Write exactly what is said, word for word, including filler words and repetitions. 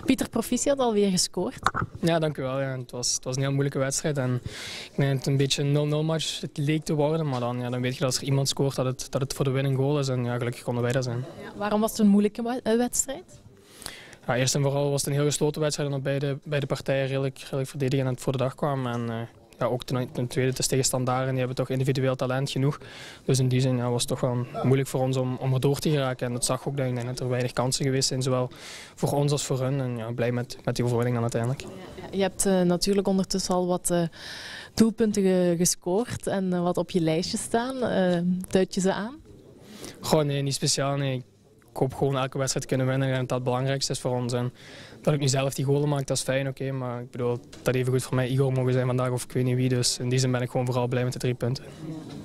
Pieter, proficiat alweer gescoord. Ja, dank u wel. Ja. Het, was, het was een heel moeilijke wedstrijd. En ik denk dat het een beetje een nul nul match het leek te worden. Maar dan, ja, dan weet je dat als er iemand scoort dat het, dat het voor de winning goal is. En ja, gelukkig konden wij dat zijn. Ja, waarom was het een moeilijke wedstrijd? Ja, eerst en vooral was het een heel gesloten wedstrijd. En dat beide, beide partijen redelijk, redelijk verdedigen en het voor de dag kwamen. En, uh, ja, ook ten, ten tweede, het is tegen Standaard en die hebben toch individueel talent genoeg. Dus in die zin ja, was het toch wel moeilijk voor ons om, om er door te geraken. En dat zag ook, dat ik denk dat er weinig kansen geweest zijn, zowel voor ons als voor hun. En ja, blij met, met die overwinning dan uiteindelijk. Ja, je hebt uh, natuurlijk ondertussen al wat uh, doelpunten ge gescoord en uh, wat op je lijstje staan. Uh, duid je ze aan? Goh, nee, niet speciaal. Nee. Ik hoop gewoon elke wedstrijd te kunnen winnen en dat dat het belangrijkste is voor ons. En dat ik nu zelf die goalen maak, dat is fijn, oké. Okay, maar ik bedoel, dat even goed voor mij Igor mogen zijn vandaag of ik weet niet wie. Dus in die zin ben ik gewoon vooral blij met de drie punten.